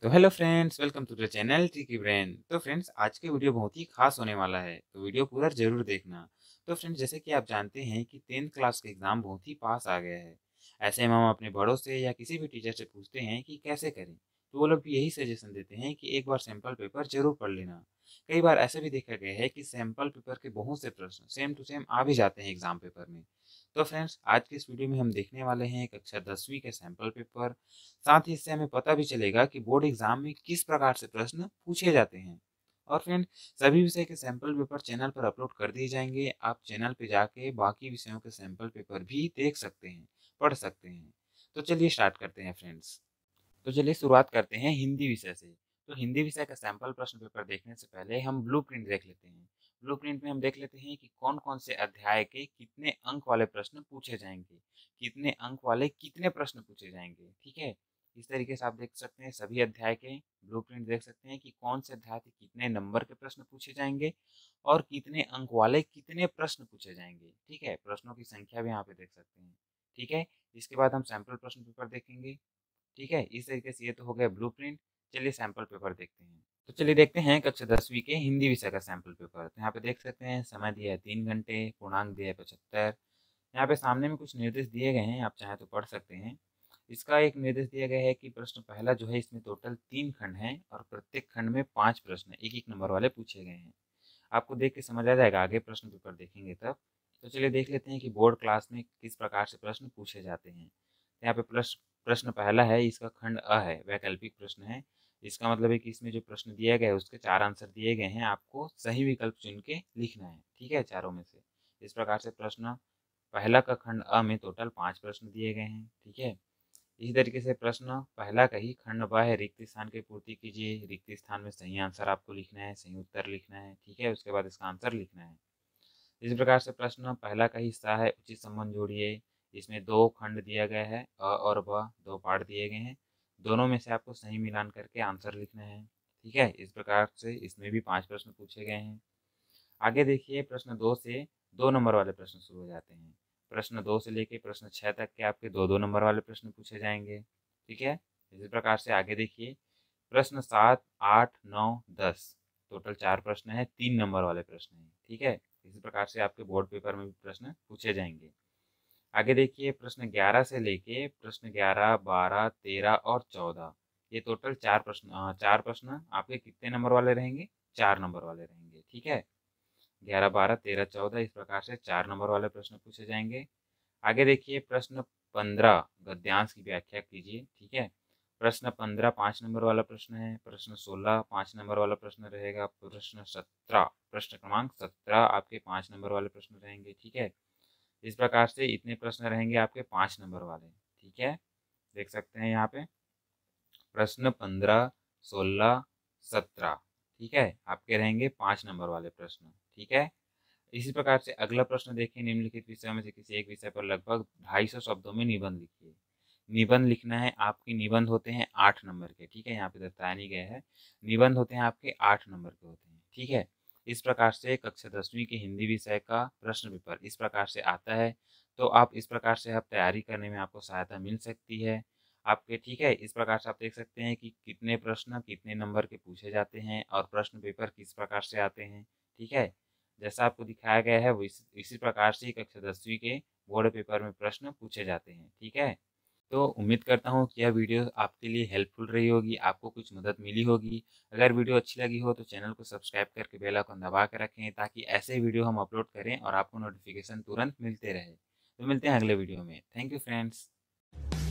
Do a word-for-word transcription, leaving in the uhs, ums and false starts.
तो hello friends, welcome to the channel tricky brain. तो friends, आज के वीडियो बहुत ही खास होने वाला है, तो वीडियो पूरा जरूर देखना। तो फ्रेंड्स, जैसे कि आप जानते हैं कि टेंथ क्लास का एग्ज़ाम बहुत ही पास आ गया है। ऐसे में हम अपने बड़ों से या किसी भी टीचर से पूछते हैं कि कैसे करें, तो वो लोग भी यही सजेशन देते हैं कि एक बार सैम्पल पेपर जरूर पढ़ लेना। कई बार ऐसा भी देखा गया है कि सैम्पल पेपर के बहुत से प्रश्न सेम टू सेम आ भी जाते हैं एग्जाम पेपर में। तो फ्रेंड्स, आज की इस वीडियो में हम देखने वाले हैं कक्षा दसवीं के सैम्पल पेपर। साथ ही इससे हमें पता भी चलेगा कि बोर्ड एग्जाम में किस प्रकार से प्रश्न पूछे जाते हैं। और फ्रेंड, सभी विषय के सैंपल पेपर चैनल पर अपलोड कर दिए जाएंगे। आप चैनल पे जाके बाकी विषयों के सैंपल पेपर भी देख सकते हैं, पढ़ सकते हैं। तो चलिए स्टार्ट करते हैं फ्रेंड्स। तो चलिए शुरुआत करते हैं हिंदी विषय से। तो हिंदी विषय का सैंपल प्रश्न पेपर देखने से पहले हम ब्लूप्रिंट देख लेते हैं। ब्लूप्रिंट में हम देख लेते हैं कि कौन कौन से अध्याय के कितने अंक वाले प्रश्न पूछे जाएंगे, कितने अंक वाले कितने प्रश्न पूछे जाएंगे। ठीक है, इस तरीके से आप देख सकते हैं सभी अध्याय के ब्लूप्रिंट देख सकते हैं कि कौन से अध्याय के कितने नंबर के प्रश्न पूछे जाएंगे और कितने अंक वाले कितने प्रश्न पूछे जाएंगे। ठीक है, प्रश्नों की संख्या भी यहाँ पे देख सकते हैं। ठीक है, इसके बाद हम सैंपल प्रश्न पेपर देखेंगे। ठीक है, इस तरीके से ये तो हो गया ब्लूप्रिंट। चलिए सैंपल पेपर देखते हैं। तो चलिए देखते हैं कक्षा दसवीं के हिंदी विषय का सैंपल पेपर। तो यहाँ पे देख सकते हैं समय दिया है तीन घंटे, पूर्णांक दिया है पचहत्तर। यहाँ पे सामने में कुछ निर्देश दिए गए हैं, आप चाहें तो पढ़ सकते हैं। इसका एक निर्देश दिया गया है कि प्रश्न पहला जो है इसमें टोटल तीन खंड हैं और प्रत्येक खंड में पाँच प्रश्न एक एक नंबर वाले पूछे गए हैं। आपको देख के समझ आ जाएगा, आगे प्रश्न पेपर देखेंगे तब। तो चलिए देख लेते हैं कि बोर्ड क्लास में किस प्रकार से प्रश्न पूछे जाते हैं। यहाँ पे प्रश्न प्रश्न पहला है, इसका खंड अ है, वैकल्पिक प्रश्न है। इसका मतलब है कि इसमें जो प्रश्न दिया गया है उसके चार आंसर दिए गए हैं, आपको सही विकल्प चुन के लिखना है। ठीक है, चारों में से। इस प्रकार से प्रश्न पहला का खंड अ में टोटल पाँच प्रश्न दिए गए हैं। ठीक है, इसी तरीके से प्रश्न पहला का ही खंड ब है, रिक्त स्थान की पूर्ति कीजिए। रिक्त स्थान में सही आंसर आपको लिखना है, सही उत्तर लिखना है। ठीक है, उसके बाद इसका आंसर लिखना है। इसी प्रकार से प्रश्न पहला का हिस्सा है, उचित संबंध जोड़िए। इसमें दो खंड दिया गया है, अ और ब, दो पार्ट दिए गए हैं। दोनों में से आपको सही मिलान करके आंसर लिखना है। ठीक है, इस प्रकार से इसमें भी पांच प्रश्न पूछे गए हैं। आगे देखिए, प्रश्न दो से दो नंबर वाले प्रश्न शुरू हो जाते हैं। प्रश्न दो से लेके प्रश्न छः तक के आपके दो दो नंबर वाले प्रश्न पूछे जाएंगे। ठीक है, इसी प्रकार से आगे देखिए, प्रश्न सात, आठ, नौ, दस, टोटल चार प्रश्न है, तीन नंबर वाले प्रश्न हैं। ठीक है, इसी प्रकार से आपके बोर्ड पेपर में भी प्रश्न पूछे जाएंगे। आगे देखिए, प्रश्न ग्यारह से लेके प्रश्न ग्यारह, बारह, तेरह और चौदह, ये टोटल चार प्रश्न अ, चार प्रश्न आपके कितने नंबर वाले रहेंगे? चार नंबर वाले रहेंगे। ठीक है, ग्यारह, बारह, तेरह, चौदह, इस प्रकार से चार नंबर वाले प्रश्न पूछे जाएंगे। आगे देखिए, प्रश्न पंद्रह, गद्यांश की व्याख्या कीजिए। ठीक है, प्रश्न पंद्रह पाँच नंबर वाला प्रश्न है। प्रश्न सोलह पाँच नंबर वाला प्रश्न रहेगा। प्रश्न सत्रह, प्रश्न क्रमांक सत्रह आपके पाँच नंबर वाले प्रश्न रहेंगे। ठीक है, इस प्रकार से इतने प्रश्न रहेंगे आपके पाँच नंबर वाले। ठीक है, देख सकते हैं यहाँ पे प्रश्न पंद्रह, सोलह, सत्रह। ठीक है, आपके रहेंगे पाँच नंबर वाले प्रश्न। ठीक है, इसी प्रकार से अगला प्रश्न देखिए, निम्नलिखित विषयों में से किसी एक विषय पर लगभग ढाई सौ शब्दों में निबंध लिखिए। निबंध लिखना है, आपके निबंध होते हैं आठ नंबर के। ठीक है, यहाँ पे बताया नहीं गया है, निबंध होते हैं आपके आठ नंबर के होते हैं। ठीक है, इस प्रकार से कक्षा दसवीं के हिंदी विषय का प्रश्न पेपर इस प्रकार से आता है। तो आप इस प्रकार से आप तैयारी करने में आपको सहायता मिल सकती है आपके। ठीक है, इस प्रकार से आप देख सकते हैं कि कितने प्रश्न कितने नंबर के पूछे जाते हैं और प्रश्न पेपर किस प्रकार से आते हैं। ठीक है, जैसा आपको दिखाया गया है वो इस, इसी प्रकार से कक्षा दसवीं के बोर्ड पेपर में प्रश्न पूछे जाते हैं। ठीक है, तो उम्मीद करता हूँ कि यह वीडियो आपके लिए हेल्पफुल रही होगी, आपको कुछ मदद मिली होगी। अगर वीडियो अच्छी लगी हो तो चैनल को सब्सक्राइब करके बेल आइकन दबा के रखें, ताकि ऐसे वीडियो हम अपलोड करें और आपको नोटिफिकेशन तुरंत मिलते रहे। तो मिलते हैं अगले वीडियो में। Thank you friends.